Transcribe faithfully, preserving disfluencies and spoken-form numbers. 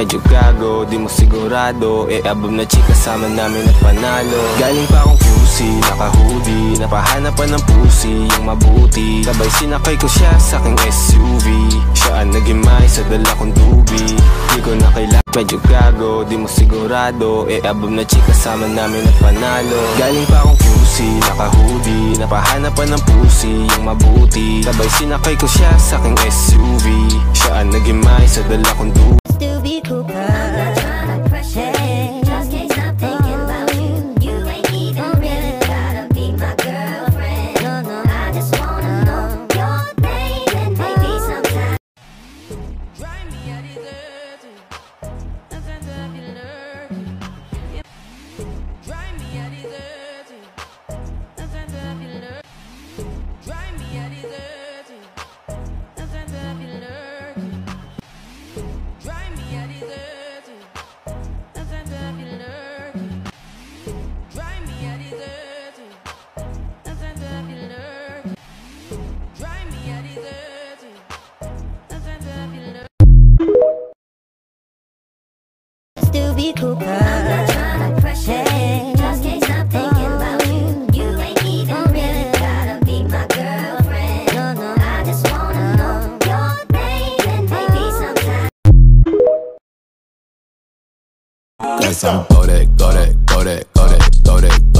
medyo gago, di mo sigurado. Eh above na chika, sama namin at panalo. Galing pa akong Q C, naka-hoodie, napahanapan ng pussy, yung mabuti. Sabay sinakay ko siya sa aking S U V. Siya ang nagimay sa dala kong dubi. Di ko na kailangan, medyo gago, di mo sigurado. Eh above na chika, sama namin at panalo. Galing pa akong Q C, naka-hoodie, napahanapan ng pussy, yung mabuti. Sabay sinakay ko siya sa aking S U V. Siya ang nagimay sa dala kong dubi. To be Cooper, I'm not trying to pressure you. Just can't stop thinking about you. You ain't even really gotta be my girlfriend. No, no, I just wanna know your name and maybe sometime. Drive me a desert, and then I'll be lurking. Drive me a desert, and then I'll be lurking. Drive me a desert, and then I'll be lurking. Drive me a desert, and then I'll be lurking. Drive me a desert, and then I'll be lurking. Drive me a desert, and then I'll be lurking. To be Cooper, I'm not trying to pressure you. Just can't stop thinking about you. You ain't even really gotta be my girlfriend. No, no, I just wanna know your name and maybe sometime. Cause I'm go that, go that, go that, go that, go that,